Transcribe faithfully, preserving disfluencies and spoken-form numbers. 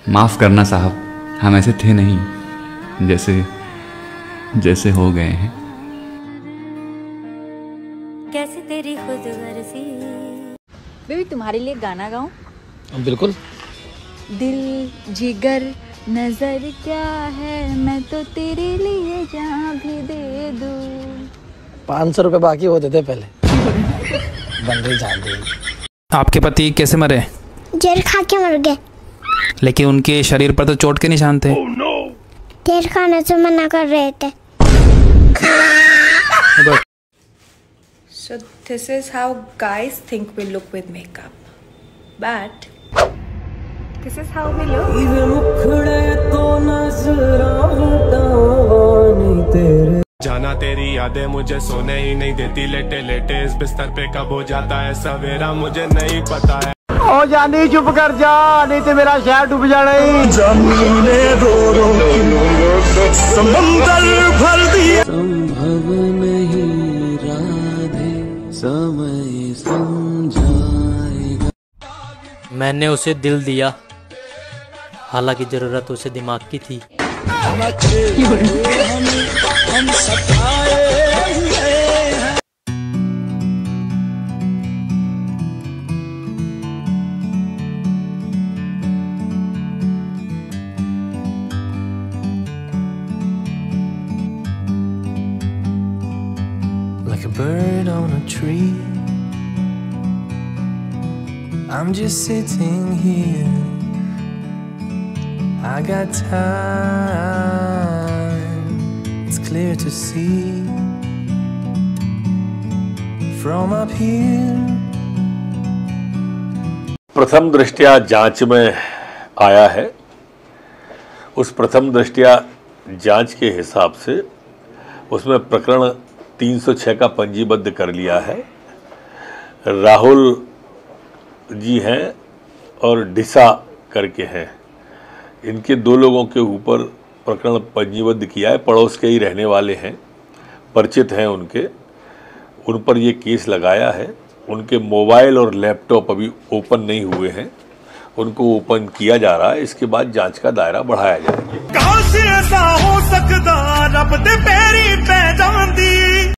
माफ़ करना साहब, हम ऐसे थे नहीं जैसे जैसे हो गए हैं। कैसे तेरी खुद गर्जी। बेबी तुम्हारे लिए गाना गाऊं? बिल्कुल। दिल जिगर नजर क्या है, मैं तो तेरे लिए जान भी दे दूं। पाँच सौ रुपए बाकी होते थे पहले। बंदे जान दे। आपके पति कैसे मरे? जहर खा के मर गए। लेकिन उनके शरीर पर तो चोट के निशान थे। oh, no. जहर खाने से मना कर रहे थे। So this is how guys think we look with makeup, but this is how we look. जाना तेरी यादें मुझे सोने ही नहीं देती, लेटे लेटे इस बिस्तर पे कब हो जाता है सवेरा मुझे नहीं पता है। ओ जानी चुप कर जा, नहीं तो मेरा शहर डूब जाना ही। जमीने दो दो समंदर भर दिए। संभव नहीं राधे समय समझाएगा। मैंने उसे दिल दिया, हालांकि जरूरत उसे दिमाग की थी। Like a bird on a tree, I'm just sitting here. I got time, it's clear to see from up here. प्रथम दृष्टया जांच में आया है। उस प्रथम दृष्टया जांच के हिसाब से उसमें प्रकरण तीन सौ छह का पंजीबद्ध कर लिया है। राहुल जी हैं और डिसा करके हैं, इनके दो लोगों के ऊपर प्रकरण पंजीबद्ध किया है। पड़ोस के ही रहने वाले हैं, परिचित हैं उनके, उन पर ये केस लगाया है। उनके मोबाइल और लैपटॉप अभी ओपन नहीं हुए हैं, उनको ओपन किया जा रहा है। इसके बाद जांच का दायरा बढ़ाया जाएगा। कहां से ऐसा हो सकता, रब दे पैरी पे जान दी।